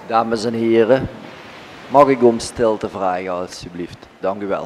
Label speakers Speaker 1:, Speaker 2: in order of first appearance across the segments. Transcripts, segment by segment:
Speaker 1: Dames en heren, mag ik om stilte vragen alstublieft? Dank u wel.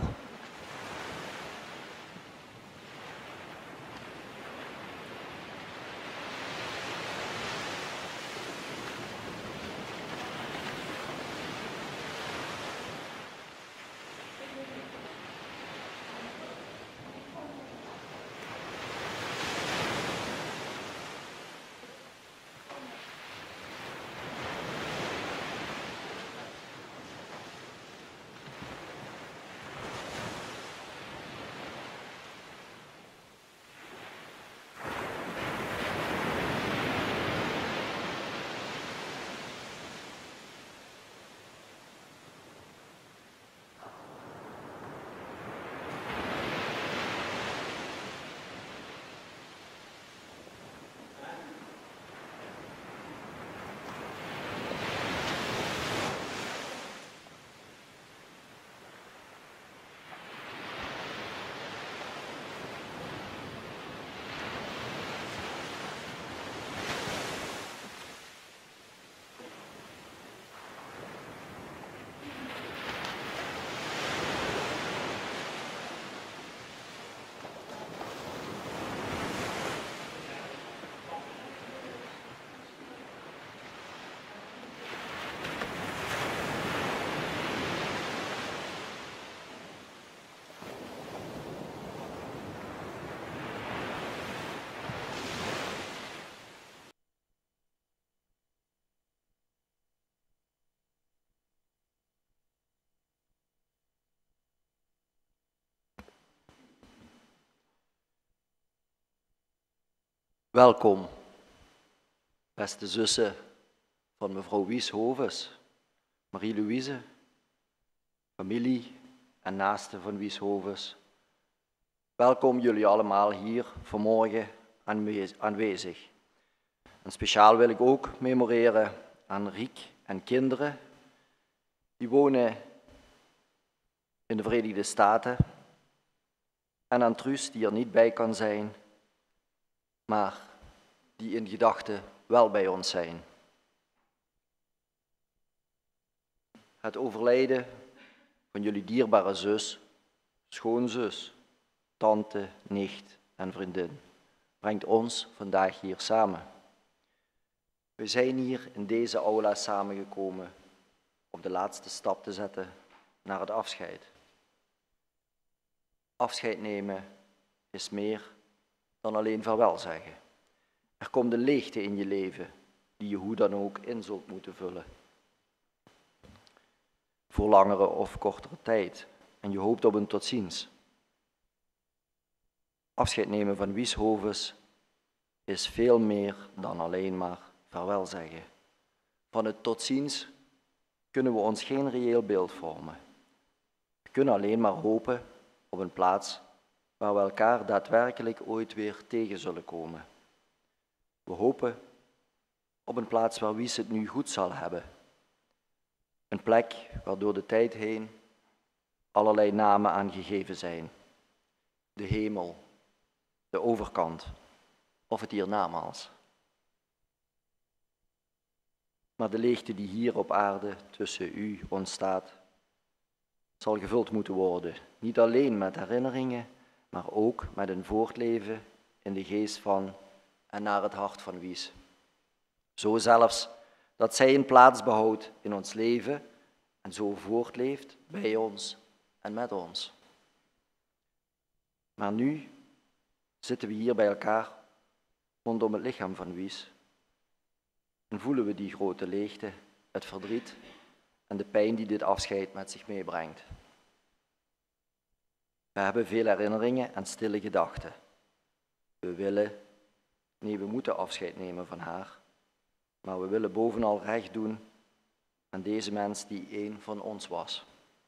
Speaker 1: Welkom, beste zussen van mevrouw Wies Hoves, Marie-Louise, familie en naasten van Wies Hoves. Welkom jullie allemaal hier vanmorgen aanwezig. En speciaal wil ik ook memoreren aan Riek en kinderen. Die wonen in de Verenigde Staten. En aan Truus, die er niet bij kan zijn, maar die in gedachten wel bij ons zijn. Het overlijden van jullie dierbare zus, schoonzus, tante, nicht en vriendin brengt ons vandaag hier samen. We zijn hier in deze aula samengekomen om de laatste stap te zetten naar het afscheid. Afscheid nemen is meer dan alleen vaarwel zeggen. Er komt een leegte in je leven die je hoe dan ook in zult moeten vullen. Voor langere of kortere tijd. En je hoopt op een tot ziens. Afscheid nemen van Wies Hoves is veel meer dan alleen maar vaarwel zeggen. Van het tot ziens kunnen we ons geen reëel beeld vormen. We kunnen alleen maar hopen op een plaats waar we elkaar daadwerkelijk ooit weer tegen zullen komen. We hopen op een plaats waar Wies het nu goed zal hebben. Een plek waar door de tijd heen allerlei namen aangegeven zijn. De hemel, de overkant of het hiernamaals. Maar de leegte die hier op aarde tussen u ontstaat, zal gevuld moeten worden. Niet alleen met herinneringen, maar ook met een voortleven in de geest van en naar het hart van Wies. Zo zelfs dat zij een plaats behoudt in ons leven en zo voortleeft bij ons en met ons. Maar nu zitten we hier bij elkaar rondom het lichaam van Wies en voelen we die grote leegte, het verdriet en de pijn die dit afscheid met zich meebrengt. We hebben veel herinneringen en stille gedachten. We moeten afscheid nemen van haar, maar we willen bovenal recht doen aan deze mens die één van ons was.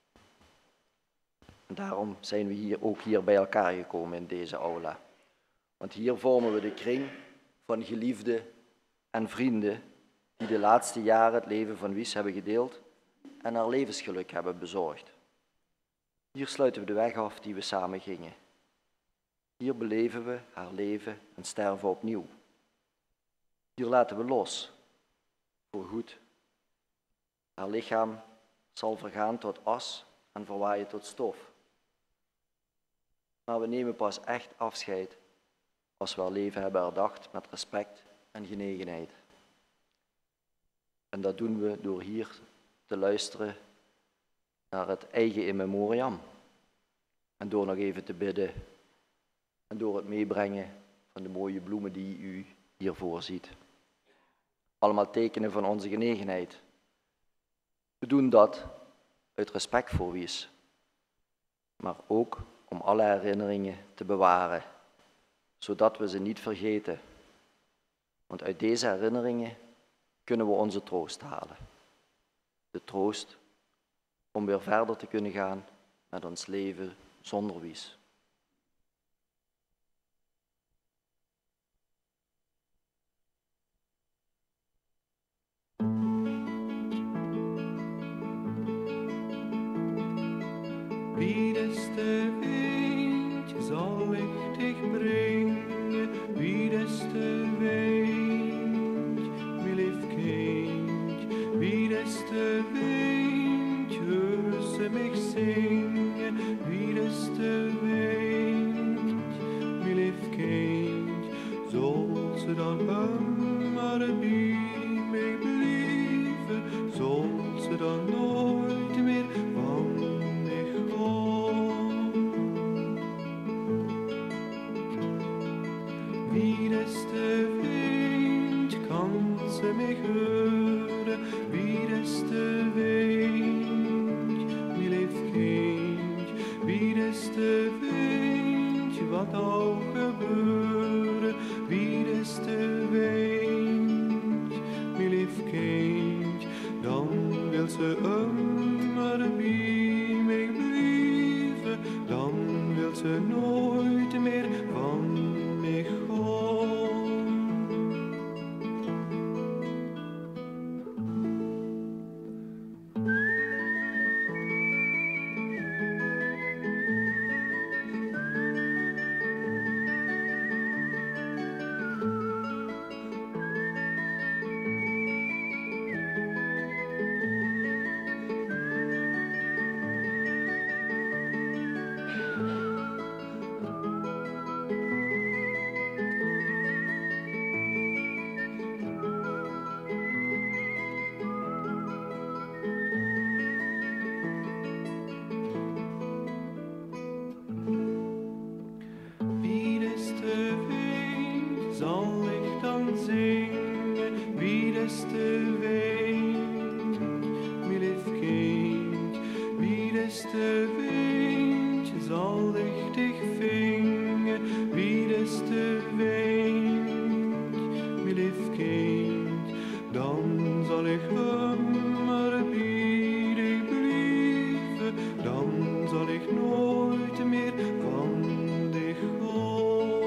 Speaker 1: En daarom zijn we ook hier bij elkaar gekomen in deze aula. Want hier vormen we de kring van geliefden en vrienden die de laatste jaren het leven van Wies hebben gedeeld en haar levensgeluk hebben bezorgd. Hier sluiten we de weg af die we samen gingen. Hier beleven we haar leven en sterven opnieuw. Hier laten we los, voorgoed. Haar lichaam zal vergaan tot as en verwaaien tot stof. Maar we nemen pas echt afscheid als we haar leven hebben herdacht met respect en genegenheid. En dat doen we door hier te luisteren naar het eigen in memoriam. En door nog even te bidden. En door het meebrengen van de mooie bloemen die u hiervoor ziet. Allemaal tekenen van onze genegenheid. We doen dat uit respect voor Wies. Maar ook om alle herinneringen te bewaren. Zodat we ze niet vergeten. Want uit deze herinneringen kunnen we onze troost halen. De troost om weer verder te kunnen gaan met ons leven zonder Wies.
Speaker 2: Wie des de eentje zal ik dich brengen, wie des de weentje, mijn lief kindje, wie des de weentje, ze mich zingen, wie des de weentje, mijn lief kindje, zal ze dan immer bij mij blijven, zal ze dan nooit meer van wie des de wind kan ze mij horen, wie des de wind, wie lief kind, wie des de wind, wat ook gebeuren, wie des de wind, wie lief kind, dan wil ze immer bij mij blijven, dan wil ze nooit meer van mij gaan. Wie des de wind zal ik dan zingen, wie des de wind, mijn lief kind, wie des de wind zal ik dich vingen, wie des de wind, mijn lief kind, dan zal ik immer bij dich blijven, dan zal ik nooit meer van dich gaan.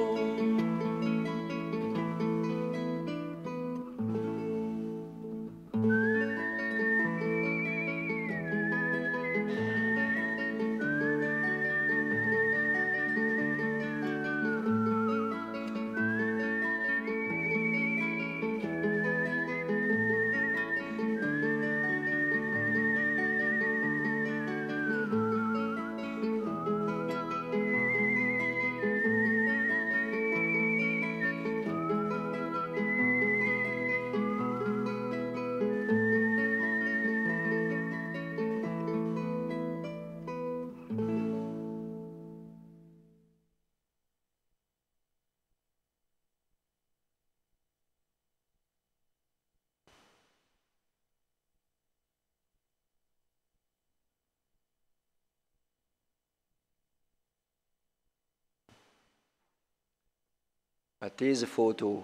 Speaker 1: Met deze foto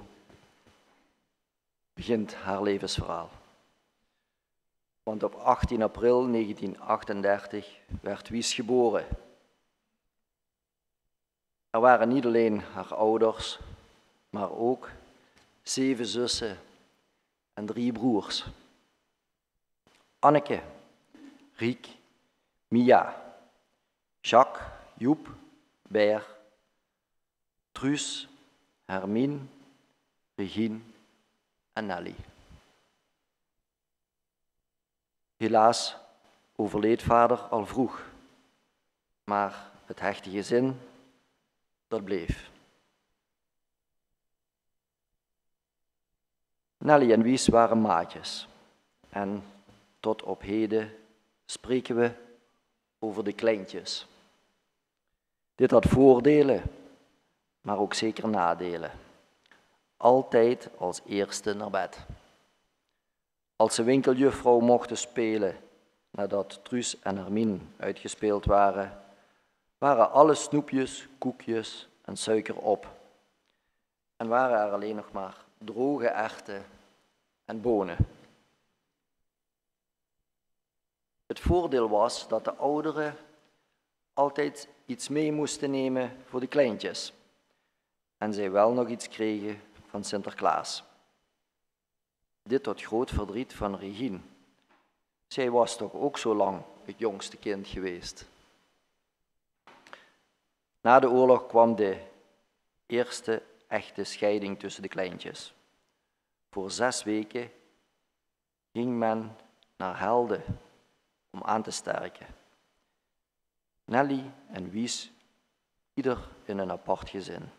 Speaker 1: begint haar levensverhaal. Want op 18 april 1938 werd Wies geboren. Er waren niet alleen haar ouders, maar ook 7 zussen en 3 broers. Anneke, Riek, Mia, Jacques, Joep, Ber, Truus, Hermine, Regine en Nelly. Helaas overleed vader al vroeg, maar het hechte gezin, dat bleef. Nelly en Wies waren maatjes en tot op heden spreken we over de kleintjes. Dit had voordelen, maar ook zeker nadelen. Altijd als eerste naar bed. Als ze winkeljuffrouw mochten spelen nadat Truus en Hermien uitgespeeld waren, waren alle snoepjes, koekjes en suiker op. En waren er alleen nog maar droge erwten en bonen. Het voordeel was dat de ouderen altijd iets mee moesten nemen voor de kleintjes. En zij wel nog iets kregen van Sinterklaas. Dit tot groot verdriet van Regine. Zij was toch ook zo lang het jongste kind geweest. Na de oorlog kwam de eerste echte scheiding tussen de kleintjes. Voor 6 weken ging men naar Helden om aan te sterken. Nelly en Wies, ieder in een apart gezin.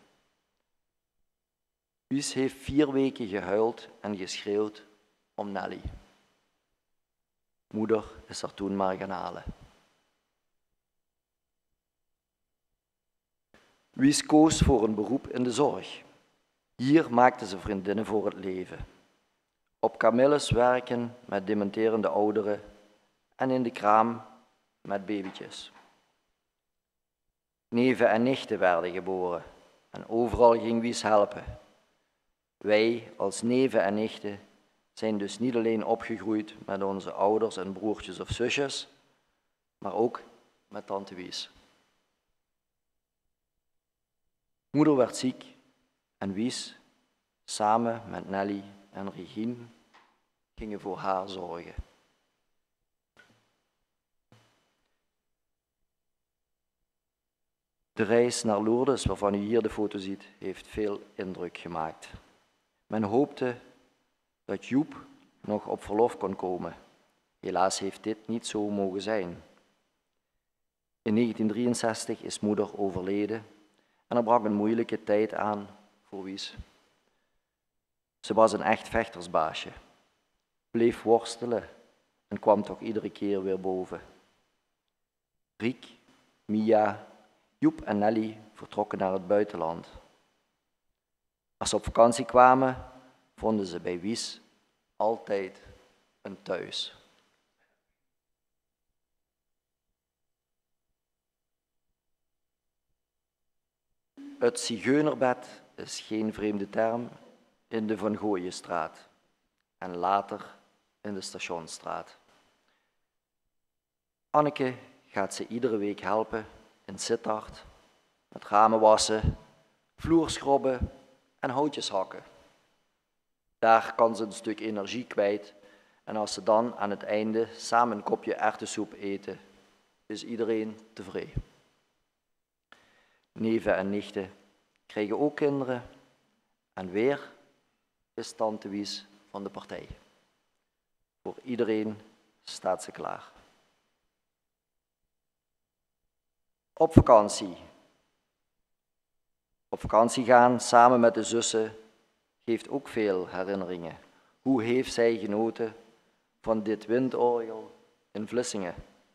Speaker 1: Wies heeft 4 weken gehuild en geschreeuwd om Nelly. Moeder is er toen maar gaan halen. Wies koos voor een beroep in de zorg. Hier maakte ze vriendinnen voor het leven. Op Camillus werken met dementerende ouderen en in de kraam met babytjes. Neven en nichten werden geboren en overal ging Wies helpen. Wij als neven en nichten zijn dus niet alleen opgegroeid met onze ouders en broertjes of zusjes, maar ook met tante Wies. Moeder werd ziek en Wies, samen met Nelly en Regine, gingen voor haar zorgen. De reis naar Lourdes, waarvan u hier de foto ziet, heeft veel indruk gemaakt. Men hoopte dat Joep nog op verlof kon komen. Helaas heeft dit niet zo mogen zijn. In 1963 is moeder overleden en er brak een moeilijke tijd aan voor Wies. Ze was een echt vechtersbaasje, bleef worstelen en kwam toch iedere keer weer boven. Riek, Mia, Joep en Nelly vertrokken naar het buitenland. Als ze op vakantie kwamen, vonden ze bij Wies altijd een thuis. Het zigeunerbed is geen vreemde term in de Van Gooienstraat en later in de Stationsstraat. Anneke gaat ze iedere week helpen in Sittard, met ramen wassen, vloer schrobben en houtjes hakken. Daar kan ze een stuk energie kwijt en als ze dan aan het einde samen een kopje erwtensoep eten, is iedereen tevreden. Neven en nichten krijgen ook kinderen en weer is tante Wies van de partij. Voor iedereen staat ze klaar. Op vakantie. Op vakantie gaan samen met de zussen geeft ook veel herinneringen. Hoe heeft zij genoten van dit windorgel in Vlissingen?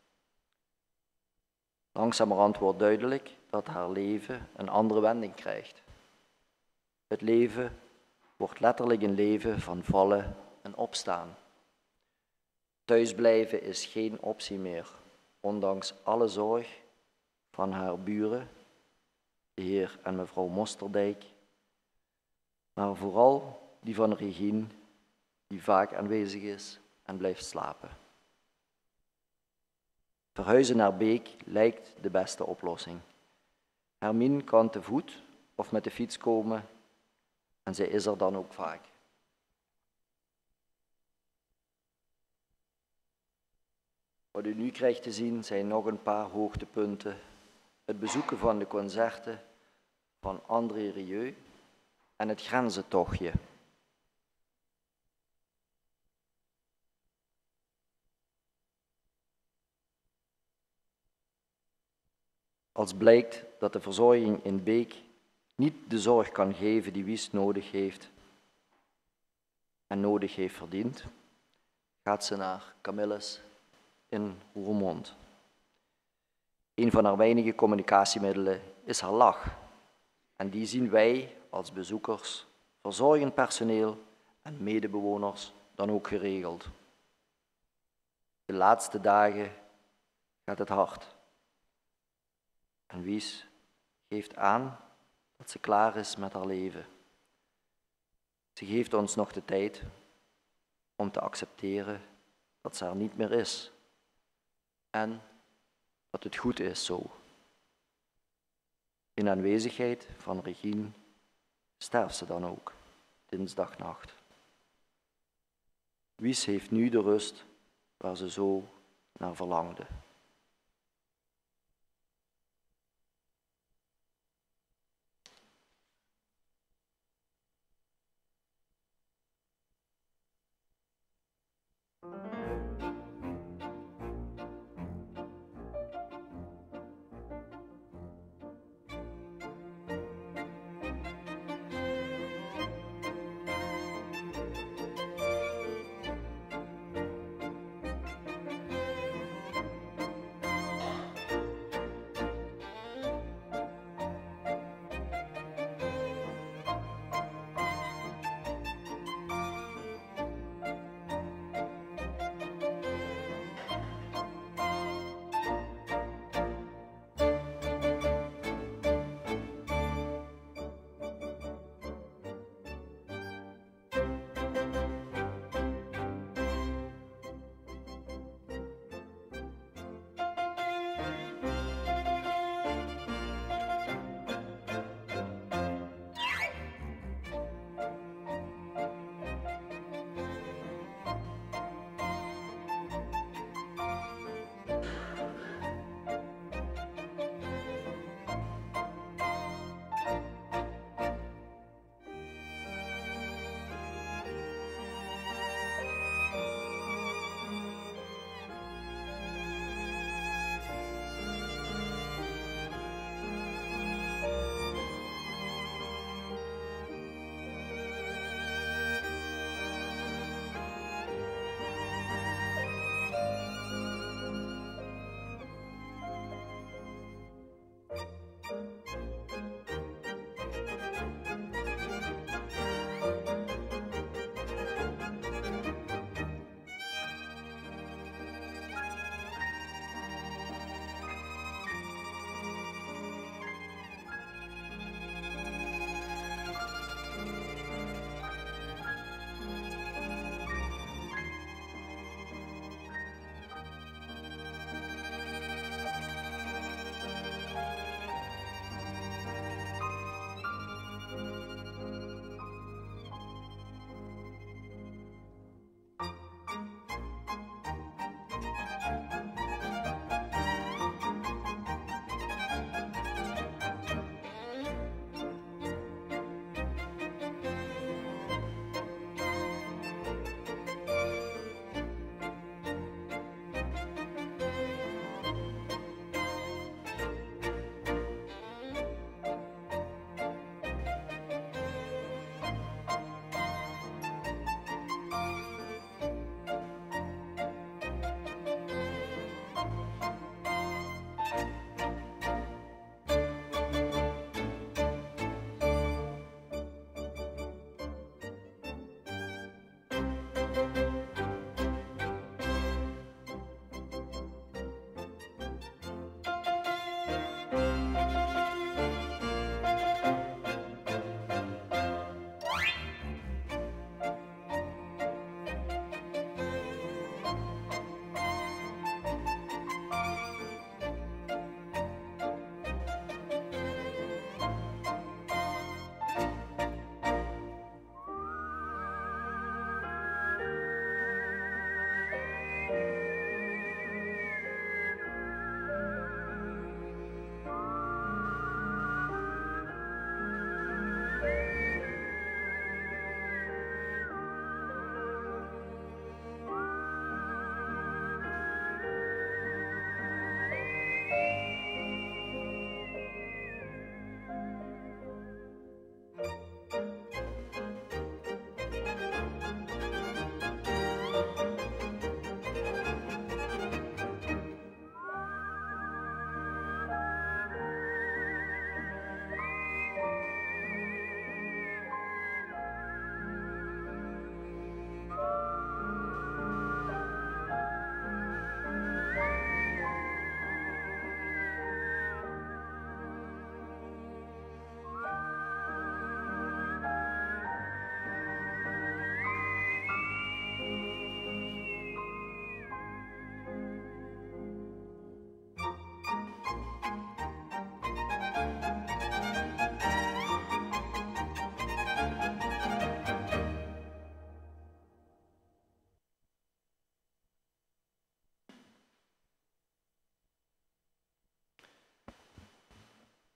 Speaker 1: Langzamerhand wordt duidelijk dat haar leven een andere wending krijgt. Het leven wordt letterlijk een leven van vallen en opstaan. Thuisblijven is geen optie meer, ondanks alle zorg van haar buren, de heer en mevrouw Mosterdijk, maar vooral die van Regine, die vaak aanwezig is en blijft slapen. Verhuizen naar Beek lijkt de beste oplossing. Hermien kan te voet of met de fiets komen en zij is er dan ook vaak. Wat u nu krijgt te zien zijn nog een paar hoogtepunten. Het bezoeken van de concerten van André Rieu en het grenzentochtje. . Als blijkt dat de verzorging in Beek niet de zorg kan geven die Wies nodig heeft en nodig heeft verdiend, gaat ze naar Camillus in Roermond. Een van haar weinige communicatiemiddelen is haar lach. En die zien wij als bezoekers, verzorgend personeel en medebewoners dan ook geregeld. De laatste dagen gaat het hard. En Wies geeft aan dat ze klaar is met haar leven. Ze geeft ons nog de tijd om te accepteren dat ze er niet meer is. En dat het goed is zo. In aanwezigheid van Regine sterft ze dan ook, dinsdagnacht. Wies heeft nu de rust waar ze zo naar verlangde.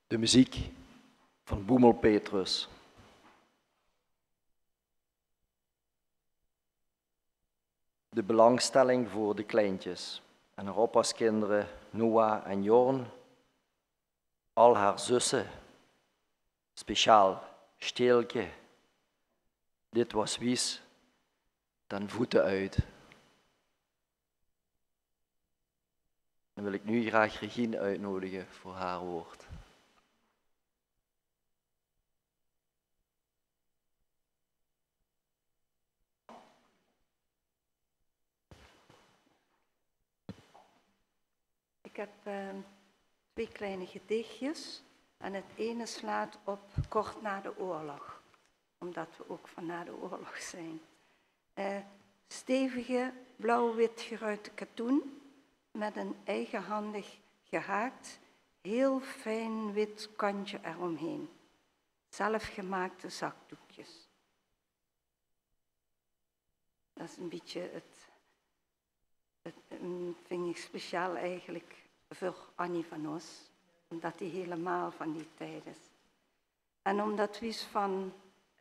Speaker 1: De muziek van Boemel Petrus. De belangstelling voor de kleintjes en haar oppaskinderen Noah en Jorn, al haar zussen, speciaal Steelke. Dit was Wies, ten voeten uit. Dan wil ik nu graag Regine uitnodigen voor haar woord.
Speaker 3: Ik heb 2 kleine gedichtjes en het ene slaat op kort na de oorlog, omdat we ook van na de oorlog zijn. Stevige blauw-wit geruite katoen met een eigenhandig gehaakt, heel fijn wit kantje eromheen. Zelfgemaakte zakdoekjes. Dat is een beetje het vind ik speciaal eigenlijk voor Annie van Os, omdat die helemaal van die tijd is. En omdat Wies van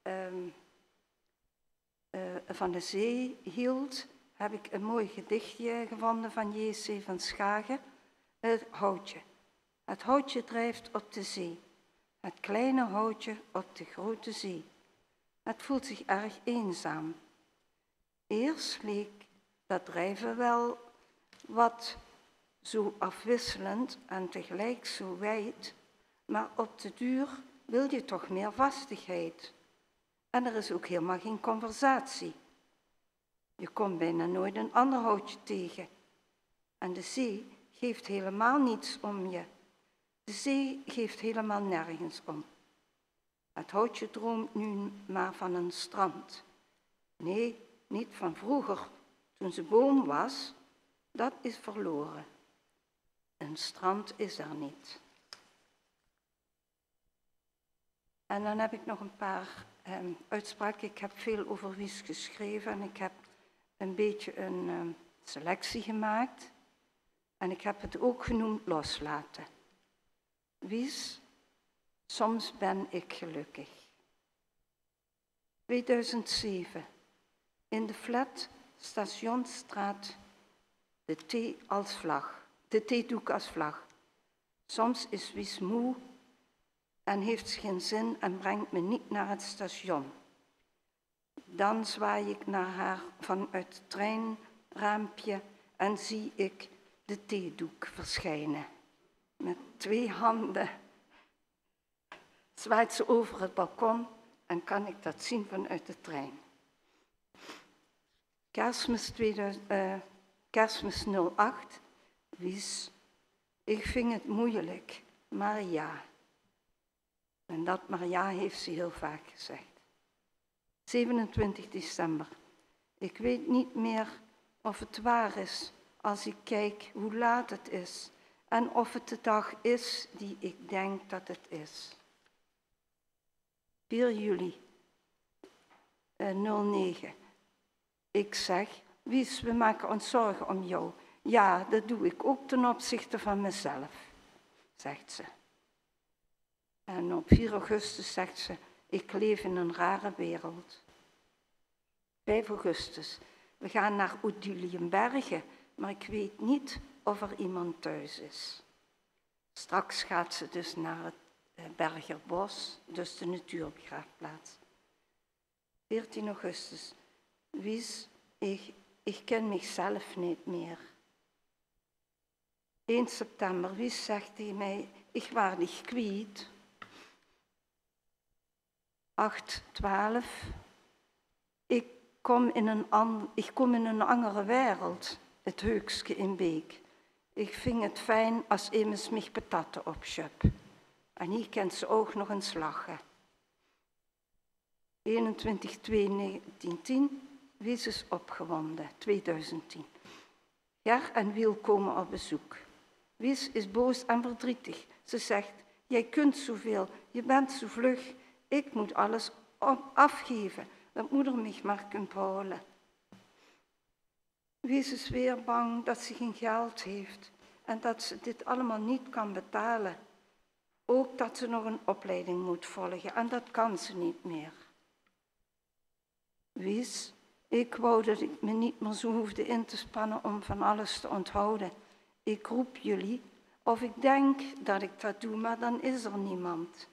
Speaker 3: de zee hield, heb ik een mooi gedichtje gevonden van J.C. van Schagen, het houtje. Het houtje drijft op de zee, het kleine houtje op de grote zee. Het voelt zich erg eenzaam. Eerst leek dat drijven wel wat zo afwisselend en tegelijk zo wijd, maar op de duur wil je toch meer vastigheid. En er is ook helemaal geen conversatie. Je komt bijna nooit een ander houtje tegen. En de zee geeft helemaal niets om je. De zee geeft helemaal nergens om. Het houtje droomt nu maar van een strand. Nee, niet van vroeger, toen ze boom was. Dat is verloren. Een strand is er niet. En dan heb ik nog een paar uitspraken. Ik heb veel over Wies geschreven en ik heb een beetje een selectie gemaakt. En ik heb het ook genoemd loslaten. Wies, soms ben ik gelukkig. 2007. In de flat Stationsstraat de theedoek als vlag. Soms is Wies moe en heeft geen zin en brengt me niet naar het station. Dan zwaai ik naar haar vanuit het treinraampje en zie ik de theedoek verschijnen. Met 2 handen zwaait ze over het balkon en kan ik dat zien vanuit de trein. Kerstmis 08, Wies, ik vind het moeilijk, maar ja. En dat maar ja heeft ze heel vaak gezegd. 27 december, ik weet niet meer of het waar is als ik kijk hoe laat het is en of het de dag is die ik denk dat het is. 4 juli 09. Ik zeg, Wies, we maken ons zorgen om jou. Ja, dat doe ik ook ten opzichte van mezelf, zegt ze. En op 4 augustus zegt ze, ik leef in een rare wereld. 5 augustus, we gaan naar Oedulienbergen, maar ik weet niet of er iemand thuis is. Straks gaat ze dus naar het Bergerbos, dus de natuurbegraafplaats. 14 augustus, Wies, ik ken mezelf niet meer. 1 september, Wies zegt tegen mij, ik was dich kwijt. 8/12, ik kom in een andere wereld, het Heukske in Beek. Ik vind het fijn als iemand mich patatten opschep. En hier kent ze ook nog eens lachen. 21/2/1910, Wies is opgewonden, 2010. Ger en Wiel komen op bezoek. Wies is boos en verdrietig. Ze zegt, jij kunt zoveel, je bent zo vlug. Ik moet alles afgeven, dat moeder mich maar kunt houden. Wies is weer bang dat ze geen geld heeft en dat ze dit allemaal niet kan betalen. Ook dat ze nog een opleiding moet volgen en dat kan ze niet meer. Wies, ik wou dat ik me niet meer zo hoefde in te spannen om van alles te onthouden. Ik roep jullie, of ik denk dat ik dat doe, maar dan is er niemand.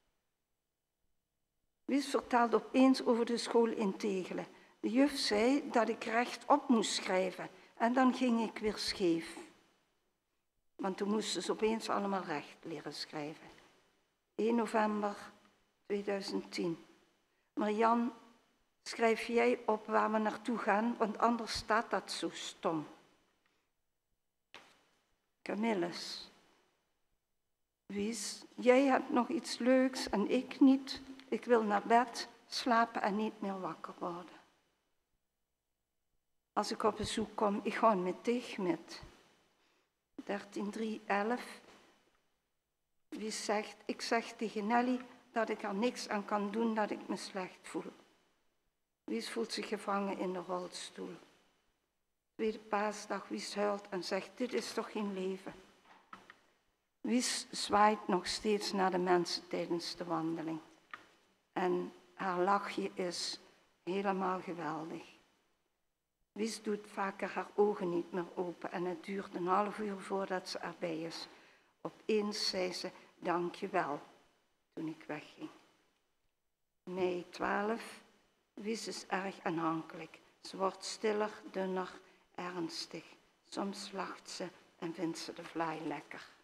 Speaker 3: Wies vertelde opeens over de school in Tegelen. De juf zei dat ik rechtop moest schrijven en dan ging ik weer scheef. Want toen moesten ze opeens allemaal recht leren schrijven. 1 november 2010. Marian, schrijf jij op waar we naartoe gaan, want anders staat dat zo stom. Camillus. Wies, jij hebt nog iets leuks en ik niet. Ik wil naar bed, slapen en niet meer wakker worden. Als ik op bezoek kom, ik ga met dich met. 13.3.11. Wie zegt, ik zeg tegen Nelly dat ik er niks aan kan doen dat ik me slecht voel. Wies voelt zich gevangen in de rolstoel. Tweede paasdag, Wies huilt en zegt, dit is toch geen leven. Wies zwaait nog steeds naar de mensen tijdens de wandeling. En haar lachje is helemaal geweldig. Wies doet vaker haar ogen niet meer open en het duurt een half uur voordat ze erbij is. Opeens zei ze, dank je wel, toen ik wegging. Mei 12. Wies is erg aanhankelijk. Ze wordt stiller, dunner, ernstig. Soms lacht ze en vindt ze de vlaai lekker.